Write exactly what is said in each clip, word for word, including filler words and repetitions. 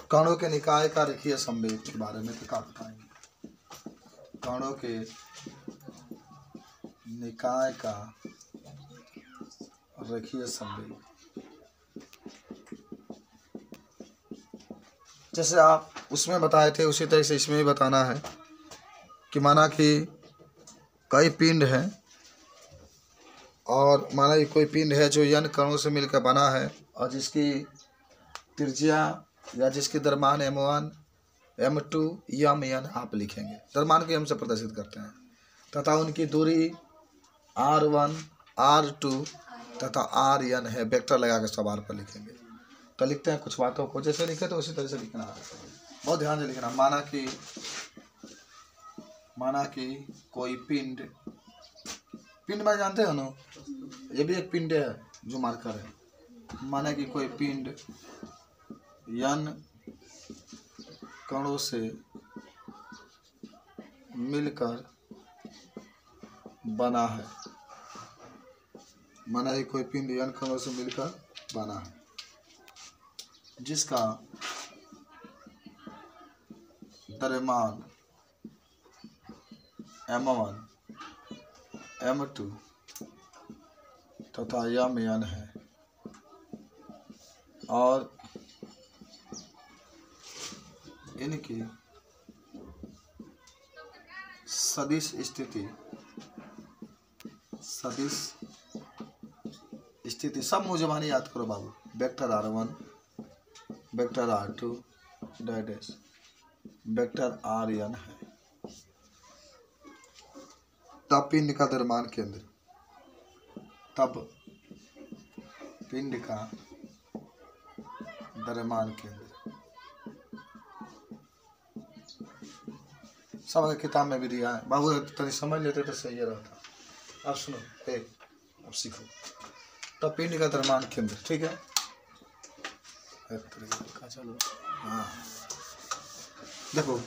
कणों के निकाय का रेखीय संवेग के बारे में तो क्या बताएंगे। कणों के निकाय का रेखीय संवेग, जैसे आप उसमें बताए थे उसी तरह से इसमें भी बताना है कि माना कि कई पिंड हैं और माना कि कोई पिंड है जो यन कणों से मिलकर बना है और जिसकी त्रिज्या या जिसकी द्रव्यमान M one M two M N आप लिखेंगे, द्रव्यमान को एम से प्रदर्शित करते हैं, तथा उनकी दूरी आर वन आर टू तथा आर एन है। वेक्टर लगा के सब आर पर लिखेंगे। तो लिखते हैं कुछ बातों को, जैसे लिखे तो उसी तरह से लिखना है, बहुत ध्यान से लिखना। माना कि माना कि कोई पिंड, पिंड में जानते हो ना, ये भी एक पिंड है जो मार्कर है। माना कि कोई पिंड यन कणों से मिलकर बना है। माना कि कोई पिंड यन कणों से मिलकर बना है जिसका द्रव्यमान एम वन एम टू तथा यम एन है और इनकी सदिश स्थिति सदिश स्थिति सब मुझे याद करो बाबू। Vector R one vector R two dash vector R N है। तब पिंड का द्रव्यमान केंद्र, तब पिंड का द्रव्यमान केंद्र सब किताब में भी दिया है बाबू, तनी समझ लेते तो सही रहता। अब सुनो, ए अब सीखो। तब पिंड का द्रव्यमान केंद्र, ठीक है, चलो हाँ देखो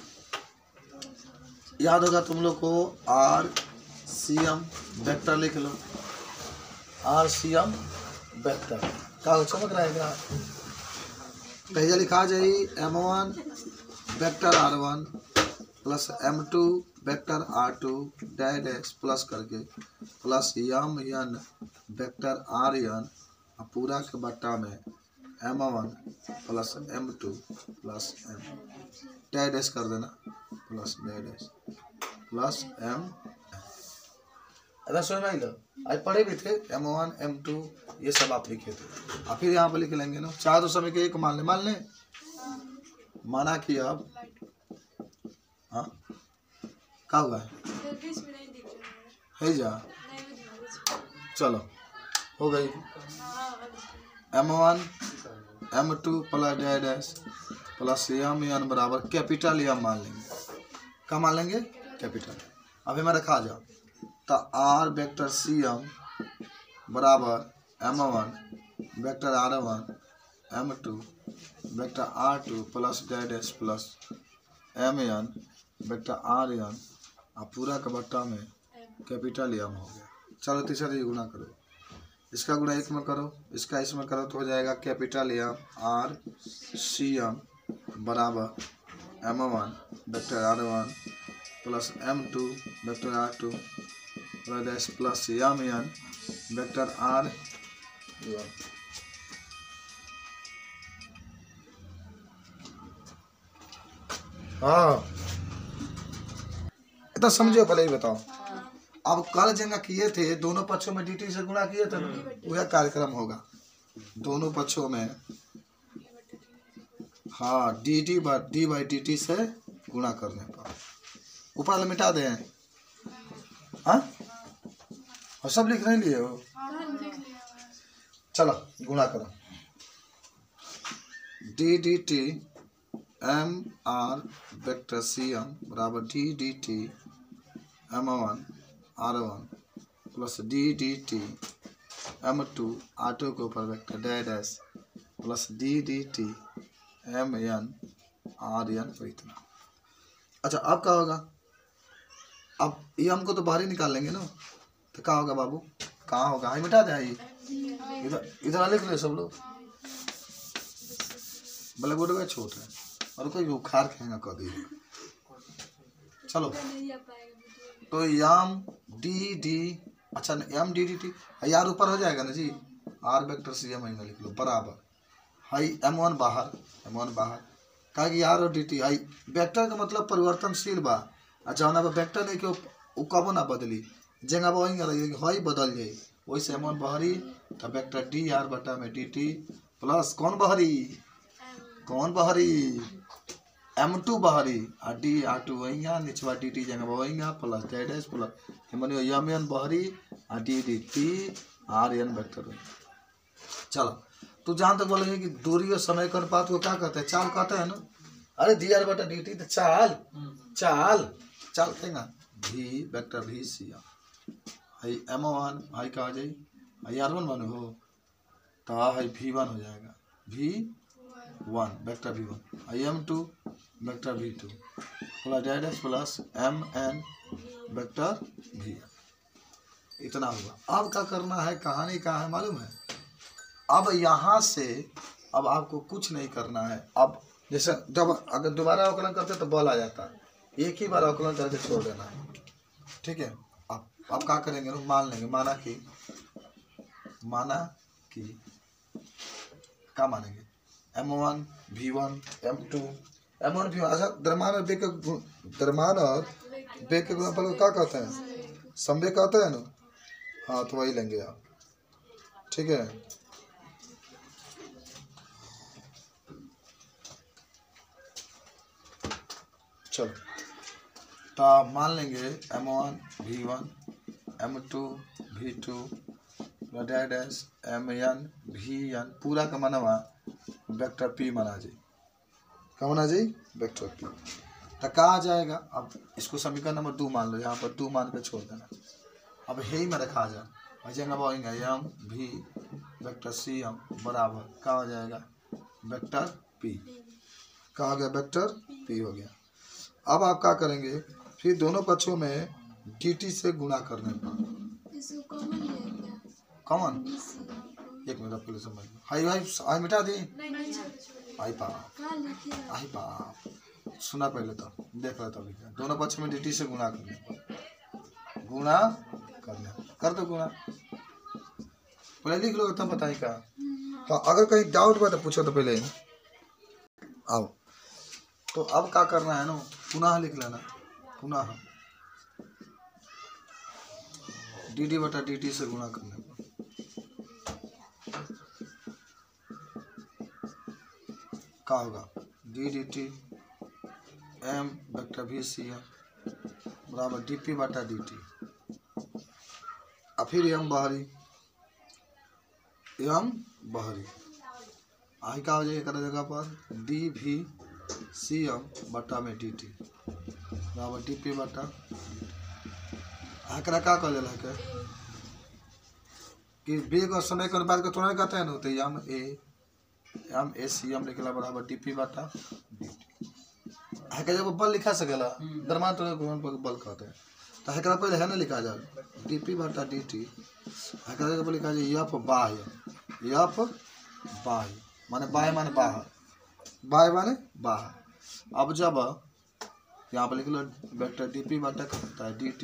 याद होगा तुम लोग को, आर सी एम वेक्टर लिख लो, आर सी एम वेक्टर का चमक रहेगा। कहीं लिखा जाए M one vector R one plus M two vector R two dash plus करके plus M N vector R N पूरा के बट्टा में M one plus M two plus M dash कर देना प्लस डैश प्लस एम। ऐसा समझ में लो, आज पढ़े भी थे एम वन एम टू ये सब आप लिखे थे, और फिर यहाँ पर लिख लेंगे ना। चार दो समय के एक मान ले मान ले माना कि अब हाँ क्या हुआ है, है जा चलो हो गई M one M two plus dash plus M N बराबर कैपिटल एम मान लेंगे। क्या मान लेंगे, कैपिटल। अभी मैं रखा जाओ तो आर वेक्टर सी एम बराबर M one vector R one M two vector R two plus dash plus M N vector R N और पूरा का बट्टा में कैपिटल एम हो गया। चलो तीसरा ये गुना करो, इसका गुना एक में करो, इसका इसमें करो तो हो जाएगा capital M R C M बराबर M one vector R one plus M two vector R two plus plus M N vector R. हाँ इतना समझो, पहले ही बताओ। अब कल जंगा किए थे दोनों पक्षों में dt से गुणा किए थे, वह कार्यक्रम होगा दोनों पक्षों में। हाँ D D by D by D T से गुणा करने पर ऊपर मिटा दें। हाँ और सब लिख नहीं लिए हो, चलो गुणा करो D D T M R vector C M बराबर D D T M one R one plus D D T M two R two के ऊपर vector dash plus D D T M N R N पर इतना। अच्छा अब क्या होगा, अब ये हमको तो बाहर ही निकाल लेंगे ना, तो क्या होगा बाबू, कहाँ होगा, हाई मिटा दें, इधर इधर लिख ले सब लोग, ब्लैक बोर्ड में छोट है। और कोई उखाड़ खेगा कभी। चलो तो एम डी डी, अच्छा एम डी डी टी यार ऊपर हो जाएगा ना जी, आर वेक्टर सी एम ना लिख लो बराबर हाई एम वन बाहर, एम वन बाहर कहा कि आर और डी टी आई वेक्टर का मतलब परिवर्तनशील बा। अच्छा ना वेक्टर नहीं कि वो कबो ना बदली, जगह वही रही हई बदल जाए, वैसे एम वन बहरी तो वेक्टर डी आर बटा में डी टी प्लस कौन बहरी, कौन बहरी एम टू बहरी आ डी आर टू वही निचवा डी टी जगह वही plus Z S plus M N बहरी आ D D T R N vector. चलो तो जहाँ तक बोलेंगे कि दूरी और समय का अनुपात को क्या कहते हैं, चाल कहते हैं ना। अरे डी आर बटा डी टी तो चाल चाल चाल कहेगा भी वेक्टर भी सी आई एम वन आई कहा जाए आई आर वन वन हो तो आई भी वन हो जाएगा, भी वन वेक्टर भी one I M two vector भी two plus Z S plus M N vector भी एन, इतना होगा। अब क्या करना है, कहानी कहाँ है मालूम है। अब यहाँ से अब आपको कुछ नहीं करना है। अब जैसे जब अगर दोबारा अवकलन करते तो बल आ जाता है, एक ही बार अवकलन करके छोड़ देना है, ठीक है। अब अब क्या करेंगे लोग, मान लेंगे, माना कि माना कि क्या मानेंगे M one V one M two M one V one. अच्छा द्रव्यमान और वेग के द्रव्यमान और वेग के गुणनफल को क्या कहते हैं, संवेग कहते हैं ना। हाँ तो वही लेंगे आप, ठीक है। चलो तो मान लेंगे M one V one M two V two dash M N V N पूरा का मनवा वेक्टर पी माना जी, क्या माना जी वेक्टर पी। तो कहा जाएगा, अब इसको समीकरण नंबर दो मान लो, यहाँ पर दो मान के छोड़ देना। अब यही में रखा जाए जगह बोलेंगे एम भी वेक्टर सी एम बराबर क्या हो जाएगा वेक्टर पी, क्या हो गया वेक्टर पी हो गया। अब आप क्या करेंगे, फिर दोनों पक्षों में डी टी से गुणा करने पर कॉमन, एक मिनट पहले समझ लो। हाई हाई आई मिटा दी, आई पाप आई पाप सुना पहले तो देख रहा था अभी। दोनों पक्ष में डी टी से गुणा करने पर, गुणा करने कर दो गुणा, पहले लिख लो तब बताइए क्या। हाँ अगर कहीं डाउट बा तो पूछो तो पहले आओ। तो अब क्या करना है ना, पुनः लिख लेना, पुनः डी डी बटा डी टी से गुणा करने पर क्या होगा D D T M vector भी सी एम बराबर डी पी बटा डी टी, और फिर एम बहरी एम बहरी आई का हो जाएगा जगह पर डी भी सी एम बटा में डी टी बराबर डी पी बटा एकरा का कह लेला के कि वेग और समय के अनुपात को तुरंत कहते हैं ना, तो M A M A C M लिखला बराबर डी पी बटा डी टी। है जब बल लिखा सकेला द्रव्यमान तो गुणन पर बल कहते हैं, तो एकरा पहले है ना लिखा जाए डी पी बटा डी टी, एकरा के लिखा जाए एफ बाह्य, एफ बाह्य माने बाह्य माने बाहर, बाह्य माने बाहर। अब जब यहाँ पर लिख लो वेक्टर डी पी बटा कहता है डी टी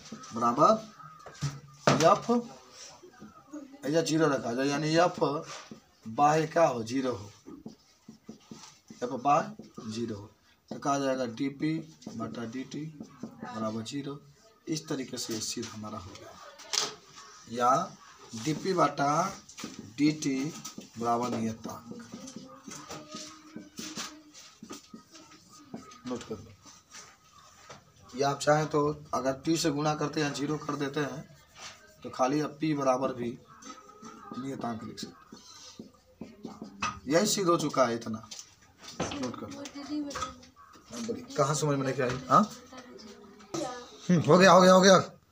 बराबर एफ या जीरो रखा जाए, यानी एफ बाह्य क्या हो जीरो हो, एफ बाह्य जीरो हो, तो कहा जाएगा डी पी बटा डी टी बराबर जीरो। इस तरीके से सिद्ध हमारा हो गया, या डी पी बटा डी टी बराबर नियतांक, नोट कर लो। या आप चाहें तो अगर पी से गुणा करते हैं जीरो कर देते हैं तो खाली अब पी बराबर भी नियतांक लिख सकते, यही सिद्ध हो चुका है। इतना नोट कर लो, कहाँ समझ में नहीं आई। हाँ हो गया हो गया हो गया।